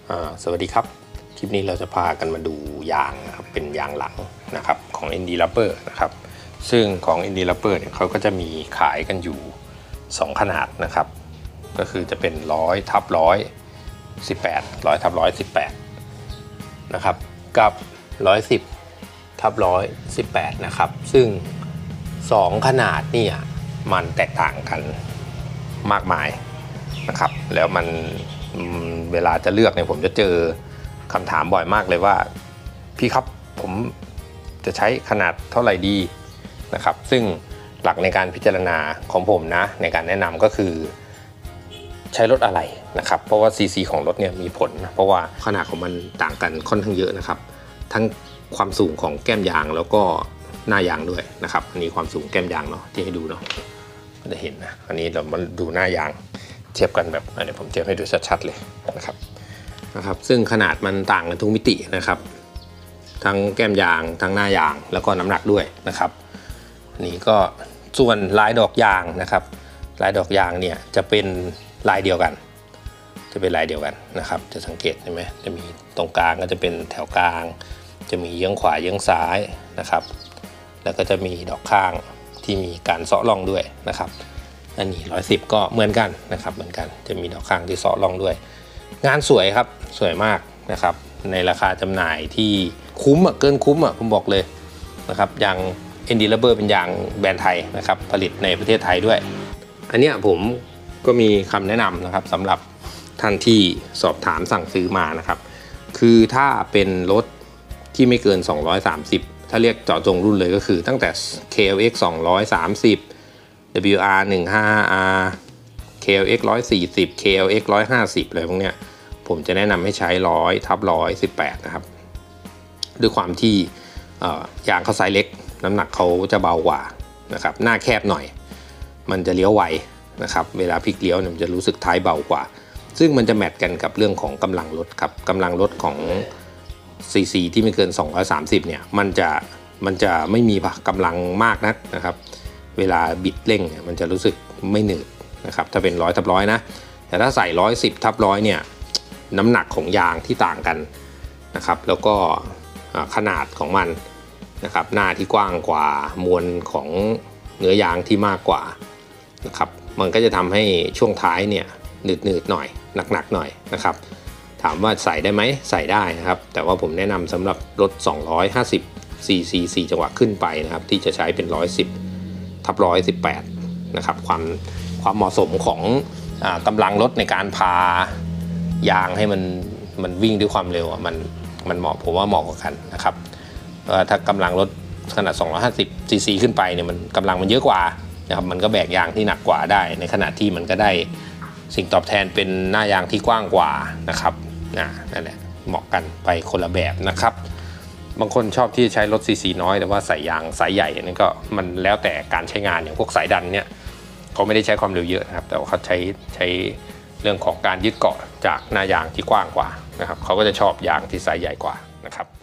สวัสดีครับคลิปนี้เราจะพากันมาดูยางนะครับเป็นยางหลังนะครับของ Indy Rubber นะครับซึ่งของ Indy Rubber เนี่ยเขาก็จะมีขายกันอยู่2ขนาดนะครับก็คือจะเป็น100/118นะครับกับ110/118นะครับซึ่ง2ขนาดนี่มันแตกต่างกันมากมายนะครับแล้วมันเวลาจะเลือกเนี่ยผมจะเจอคำถามบ่อยมากเลยว่าพี่ครับผมจะใช้ขนาดเท่าไหร่ดีนะครับซึ่งหลักในการพิจารณาของผมนะในการแนะนำก็คือใช้รถอะไรนะครับเพราะว่า CC ของรถเนี่ยมีผลนะเพราะว่าขนาดของมันต่างกันค่อนข้างเยอะนะครับทั้งความสูงของแก้มยางแล้วก็หน้ายางด้วยนะครับอันนี้ความสูงแก้มยางเนาะที่ให้ดูเนาะจะเห็นนะอันนี้เรามาดูหน้ายางเทียบกันแบบเดี๋ยวผมเทียบให้ดูชัดๆเลยนะครับซึ่งขนาดมันต่างกันทุกมิตินะครับทั้งแก้มยางทั้งหน้ายางแล้วก็น้ำหนักด้วยนะครับอันนี้ก็ส่วนลายดอกยางนะครับลายดอกยางเนี่ยจะเป็นลายเดียวกันนะครับจะสังเกตเห็นไหมจะมีตรงกลางก็จะเป็นแถวกลางจะมีเยื้องขวาเยื้องซ้ายนะครับแล้วก็จะมีดอกข้างที่มีการเซาะร่องด้วยนะครับอันนี้110ก็เหมือนกันนะครับเหมือนกันจะมีดอกข้างที่เซาะร่องด้วยงานสวยครับสวยมากนะครับในราคาจำหน่ายที่คุ้มเกินคุ้มผมบอกเลยนะครับยาง Indy Rubber เป็นยางแบรนด์ไทยนะครับผลิตในประเทศไทยด้วยอันนี้ผมก็มีคำแนะนำนะครับสำหรับท่านที่สอบถามสั่งซื้อมานะครับคือถ้าเป็นรถที่ไม่เกิน230ถ้าเรียกเจาะจงรุ่นเลยก็คือตั้งแต่ KLX 230 WR 15R KLX 140 KLX 150อะไรพวกเนี้ยผมจะแนะนำให้ใช้100/118นะครับด้วยความที่ยางเขาไซส์เล็กน้ำหนักเขาจะเบากว่านะครับหน้าแคบหน่อยมันจะเลี้ยวไวนะครับเวลาพลิกเลี้ยวมันจะรู้สึกท้ายเบากว่าซึ่งมันจะแมทกันกับเรื่องของกำลังรถครับกำลังรถของ CC ที่ไม่เกิน230เนี่ยมันจะไม่มีกำลังมากนักนะครับเวลาบิดเร่งมันจะรู้สึกไม่หนืดนะครับถ้าเป็น100/100นะแต่ถ้าใส่110/100เนี่ยน้ำหนักของยางที่ต่างกันนะครับแล้วก็ขนาดของมันนะครับหน้าที่กว้างกว่ามวลของเนื้อยางที่มากกว่านะครับมันก็จะทำให้ช่วงท้ายเนี่ยหนืดหน่อยหนักหน่อยนะครับถามว่าใส่ได้ไหมใส่ได้นะครับแต่ว่าผมแนะนำสำหรับรถ250 cc 4จังหวะขึ้นไปนะครับที่จะใช้เป็น110/118นะครับความเหมาะสมของกำลังรถในการพายางให้มันวิ่งด้วยความเร็วมันเหมาะผมว่าเหมาะกว่ากันนะครับถ้ากำลังรถขนาด250 cc ขึ้นไปเนี่ยมันกำลังมันเยอะกว่านะครับมันก็แบกยางที่หนักกว่าได้ในขณะที่มันก็ได้สิ่งตอบแทนเป็นหน้ายางที่กว้างกว่านะครับนั่นแหละเหมาะกันไปคนละแบบนะครับบางคนชอบที่ใช้รถ cc น้อยแต่ว่าใส่ยางสายใหญ่นั่นก็มันแล้วแต่การใช้งานอย่างพวกสายดันเนี่ยเขาไม่ได้ใช้ความเร็วเยอะนะครับแต่ว่าเขาใช้เรื่องของการยึดเกาะจากหน้ายางที่กว้างกว่านะครับเขาก็จะชอบยางที่ไซส์ใหญ่กว่านะครับ